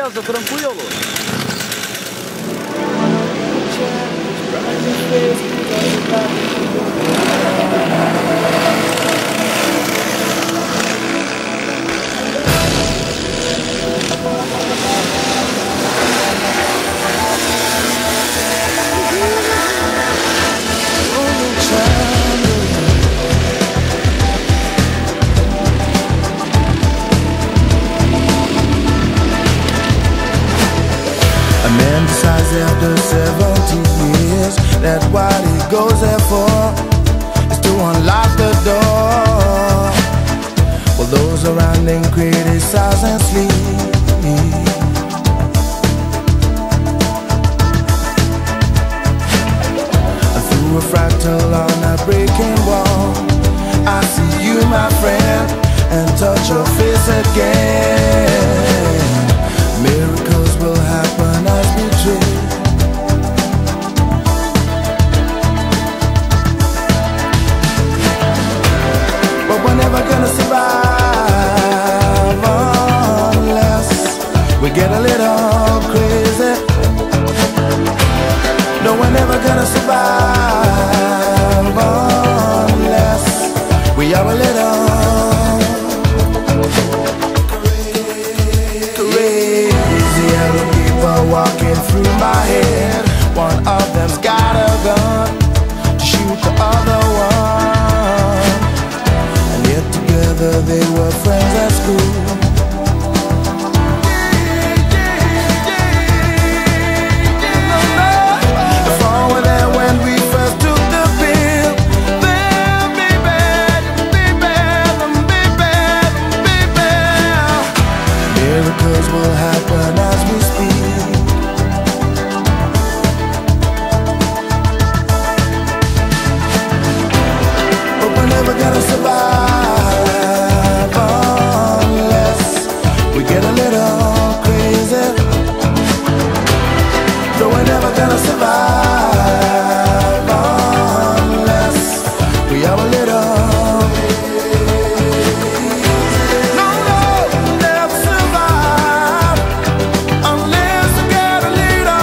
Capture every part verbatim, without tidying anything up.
beleza? Tranquilo? A man decides after seventy years that what he goes there for is to unlock the door. Well, those around him criticize and sleep. And through a fractal on a breaking wall, I see you, my friend, and touch your face again. Miracles will happen as we dream. But we're never gonna survive unless we get a little crazy. No, we're never gonna survive unless we are a little walking through my head. One of them's got a gun to shoot the other one, and yet together they were friends at school. If all were there when we first took the pill, then baby, baby, baby, baby, miracles will happen as we speak. We're gonna survive unless we get a little crazy. No, we're never gonna survive unless we are a little No, no, we'll never survive unless we get a little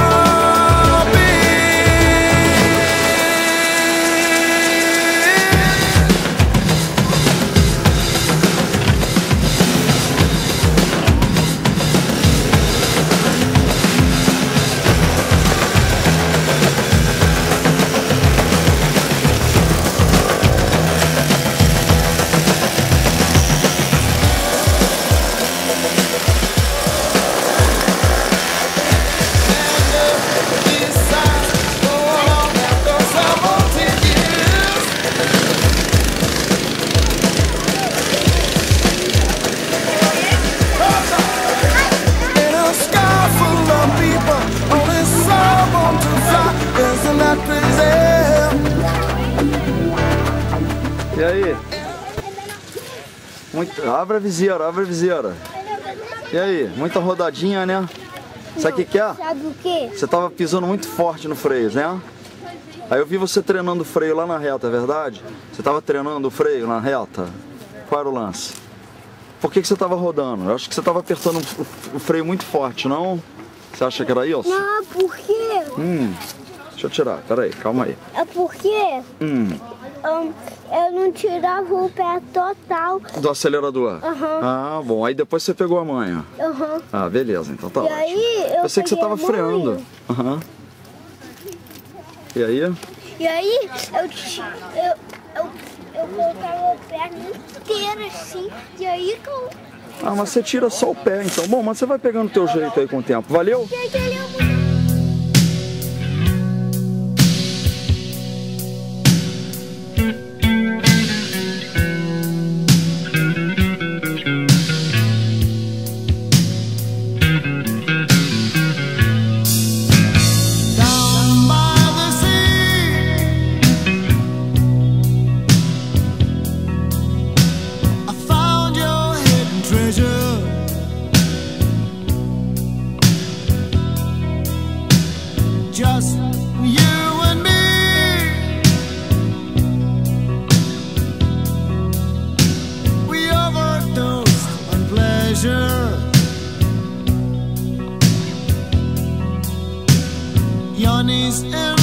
E aí? Muito... Abre a viseira, abre a viseira. E aí? Muita rodadinha, né? Sabe o que que é? Sabe o quê? Você tava pisando muito forte no freio, né? Aí eu vi você treinando o freio lá na reta, é verdade? Você tava treinando o freio na reta? Qual era o lance? Por que que você tava rodando? Eu acho que você tava apertando o freio muito forte, não? Você acha que era isso? Não, por quê? Hum, deixa eu tirar, peraí, calma aí. É porque Hum. um, eu não tirava o pé total. Do acelerador? Aham. Ah, bom. Aí depois você pegou a manha. Uhum. Ah, beleza, então tá E ótimo. aí, eu Eu sei que você peguei tava a freando. manha. Aham. E aí? E aí, eu, ti- eu, eu, eu colocava o pé inteiro assim, e aí que eu... Ah, mas você tira só o pé, então. Bom, mas você vai pegando o teu jeito aí com o tempo. Valeu? E aquele é muito... Just you and me. We overdosed on pleasure. peace and